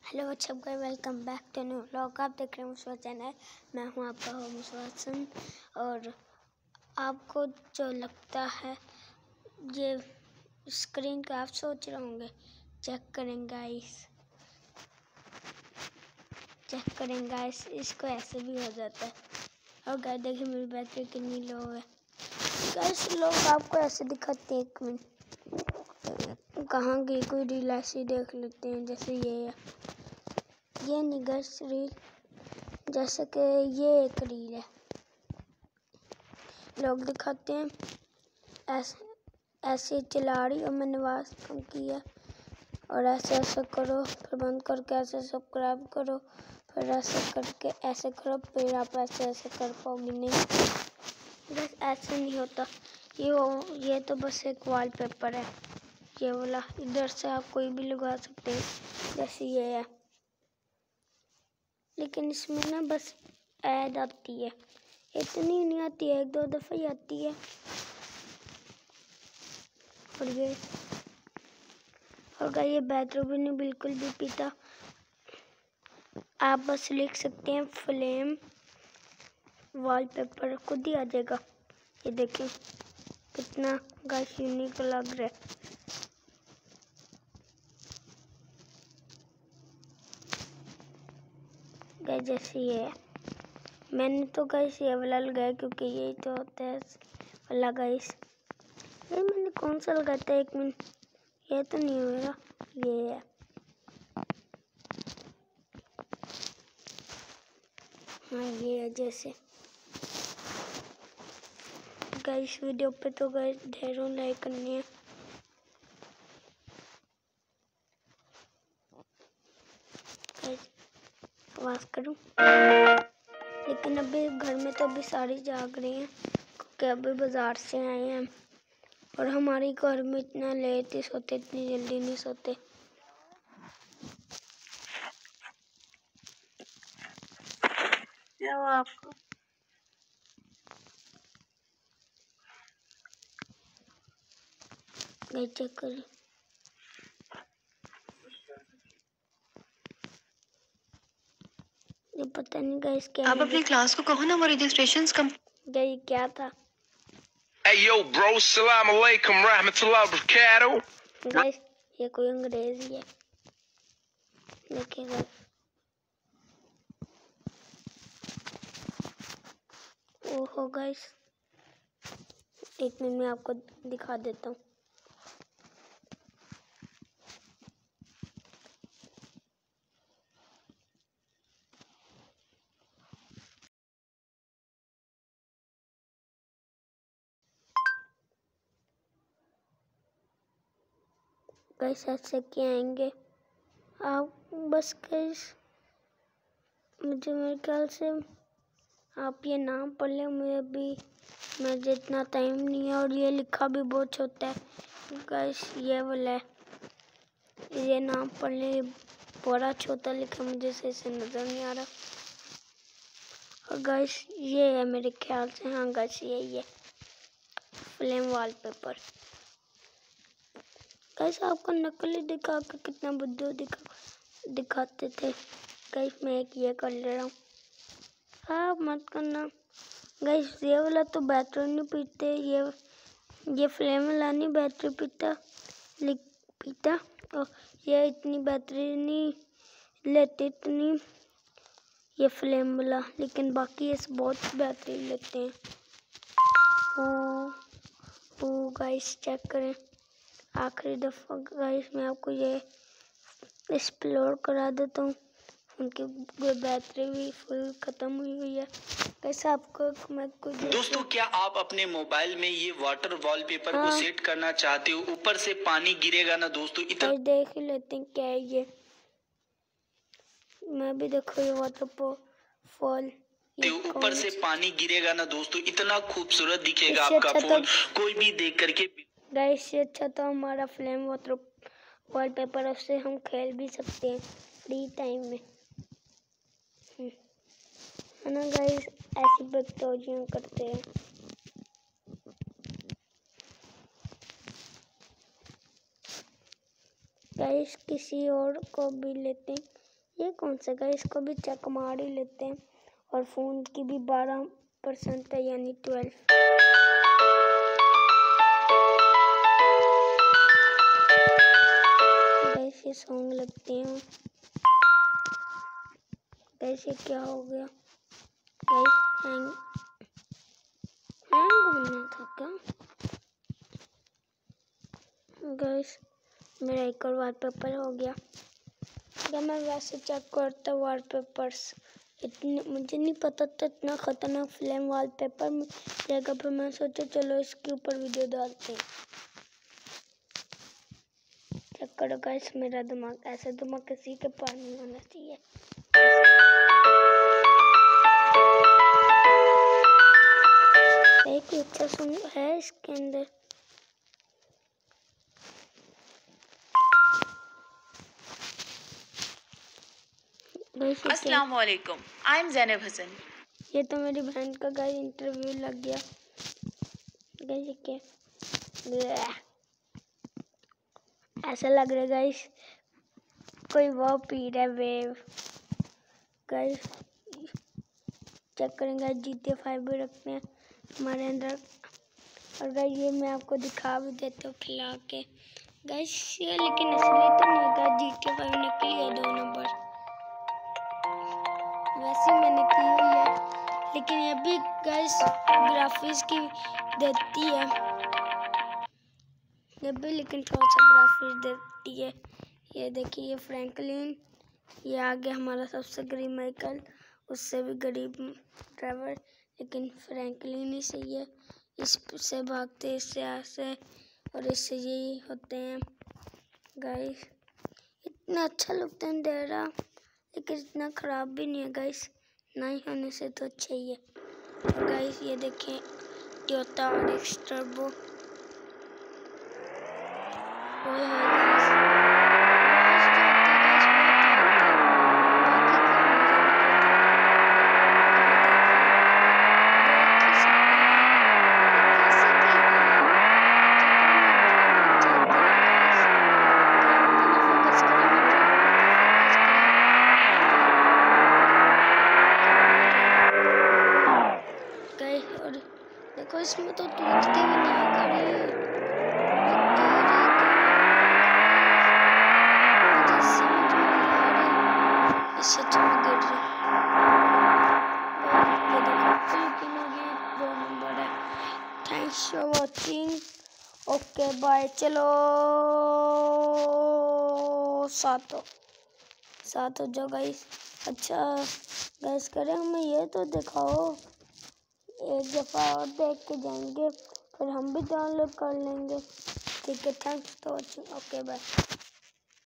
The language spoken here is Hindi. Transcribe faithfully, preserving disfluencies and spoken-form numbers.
Hello what's up guys, welcome back to new vlog. आप देख रहे हैं मुझे चैनल। मैं हूं आपका होस्ट वासन। और आपको जो लगता है ये स्क्रीन का, आप सोच रहे होंगे चेक करें गाइस, चेक करें गाइस, इसको ऐसे भी हो जाता है। और गाइस देखिए मेरी बैटरी कितनी लो है गाइस। लोग आपको ऐसे दिखाते हैं, एक मिनट कहाँ गई कोई रील ऐसी देख लेते हैं, जैसे ये है, ये नहीं गाइस रील, जैसे कि ये एक रील है। लोग दिखाते हैं ऐसे ऐसे चला रही और मैंने आवाज़ कम की है, और ऐसे ऐसे करो, फिर बंद करके ऐसे सब्सक्राइब करो, फिर ऐसे करके ऐसे करो, फिर आप ऐसे ऐसे कर पाओगे नहीं। बस ऐसे नहीं होता ये वो, ये तो बस एक वॉलपेपर है ये वाला। इधर से आप कोई भी लगा सकते हैं, जैसे ये है, लेकिन इसमें ना बस ऐड आती है, इतनी नहीं आती है, एक दो दफ़ा ही आती है। और ये होगा, ये बैटरी भी नहीं बिल्कुल भी पीता। आप बस लिख सकते हैं फ्लेम वॉलपेपर, खुद ही आ जाएगा। ये देखें कितना गाइस यूनिक लग रहा है। गाइस जैसे ये है, मैंने तो गाइस ये वाला लगाया क्योंकि यही तो होता है वाला गाइस। ये मैंने कौन सा लगाता है, एक मिनट, ये तो नहीं होगा, ये है। हाँ ये है। जैसे गाइस वीडियो पे तो गाइस ढेरों लाइक करनी है। गाइस आवाज़ करूं, लेकिन अभी घर में तो अभी सारी जाग रही हैं क्योंकि अभी बाज़ार से आए हैं, और हमारे घर में इतना लेट ही सोते, इतनी जल्दी नहीं सोते। क्या हुआ आपको? गाइस चेक करिए, ये पता नहीं गाइस क्या। आप अपनी क्लास को कहो ना वो रजिस्ट्रेशंस कम। ये क्या था? Hey yo bro, salam alaikum rahmatullah barakatuh. Guys ये कोई अंग्रेजी है, देखिए गाइस। ओहो गाइस, एक मिनट में आपको दिखा देता हूँ। गाइस ऐसे क्या आएंगे आप, बस गाइस मुझे मेरे ख्याल से आप ये नाम पढ़ लें, मुझे अभी मुझे इतना टाइम नहीं है, और ये लिखा भी बहुत छोटा है गाइस, ये वाला है, ये नाम पढ़ लें, बड़ा छोटा लिखा, मुझे सही से नज़र नहीं आ रहा। और गाइस ये है मेरे ख्याल से, हाँ गाइस यही है फ्लेम वॉलपेपर। गाइस आपको नकली दिखा के कितना बुद्धू दिखा दिखाते थे गाइस। मैं एक ये कर ले रहा हूँ, आप मत करना गाइस। ये वाला तो बैटरी नहीं पीते, ये ये फ्लेम वाला नहीं बैटरी पीता लिख पीता, और ये इतनी बैटरी नहीं लेते इतनी ये फ्लेम वाला, लेकिन बाकी ये बहुत बैटरी लेते हैं। ओ ओ गाइस चेक करें, आखिरी दफ़ा गाइस मैं आपको ये एक्सप्लोर करा देता हूँ। उनकी बैटरी भी फुल ख़त्म हुई हुई है। कैसे आपको मैं कुछ दोस्तों, क्या आप अपने मोबाइल में ये वाटर वॉलपेपर हाँ। को सेट करना चाहते हो? ऊपर से पानी गिरेगा ना दोस्तों, इतना देख ही लेते हैं क्या है ये। मैं भी देखो ये वाटर फॉल, ऊपर से पानी गिरेगा ना दोस्तों, इतना खूबसूरत दिखेगा इससे आपका अच्छा फोन, तो कोई भी देख करके। गाइस इससे अच्छा तो हमारा फ्लेम वाटर वॉलपेपर, उससे हम खेल भी सकते हैं फ्री टाइम में, है ना गाइस। ऐसी बकचोदियां करते हैं। गाइस किसी और को भी लेते हैं, ये कौन सा गाइस, इसको भी चेक मार ही लेते हैं। और फ़ोन की भी बारह परसेंट है यानी ट्वेल्व। गाइस ये सॉन्ग लगते हैं। गाइस ये क्या हो गया? गाइस हैंग हैंग होना था क्या? गाइस मेरा एक और वॉलपेपर हो गया। क्या मैं वैसे चेक करता वॉलपेपर्स, इतने मुझे नहीं पता था इतना खतरनाक फ्लेम वॉलपेपर मिलेगा, पर मैं सोचा चलो इसके ऊपर वीडियो डालते हैं। चेक करो गाइस मेरा दिमाग, ऐसा दिमाग किसी के पास नहीं होना चाहिए। एक अच्छा सॉन्ग है इसके अंदर। अस्सलाम वालेकुम, आई एम ज़ैनब हसन। ये तो मेरी बहन का गाइस इंटरव्यू लग गया। गाइस ये क्या? ऐसा लग रहा है गाइस कोई वो पी रहा है वेव। गाइस चेक करेंगे, जी टी ए फाइव भी रखते हैं हमारे अंदर। और गाइस ये मैं आपको दिखा भी देता हूँ खिला के। गाइस ये लेकिन असली तो नहीं होगा, जी टी ए फाइव निकली है दो नंबर, वैसे मैंने की हुई है, लेकिन ये भी गाइस ग्राफिक्स की देती है, ये भी लेकिन थोड़ा सा ग्राफिक्स देती है। ये देखिए ये फ्रैंकलिन, ये आगे हमारा सबसे गरीब माइकल, उससे भी गरीब ड्राइवर, लेकिन फ्रैंकलिन ही सही है। इससे भागते, इससे ऐसे और इससे यही होते हैं। गाइस इतना अच्छा लगता है अंधेरा, लेकिन इतना ख़राब भी नहीं है गाइस, नहीं होने से तो अच्छा ही है। और गाइस ये देखें टोयोटा आर एक्स टर्बो, वो है गाइस। देखो इसमें तो टूटती भी नहीं है गाड़ी। मुझे समझ में नहीं आ रही, इससे अच्छा मैं गिर रही। ये देखो फिलिपिन हो गई, दो नंबर है। Thanks for watching, okay bye. चलो सात हो सात हो जाओ गाइस। अच्छा गाइस करें हमें ये तो दिखाओ, एक दफ़ा और देख के जाएंगे, फिर हम भी डाउनलोड कर लेंगे। ठीक है, thanks for watching, okay bye.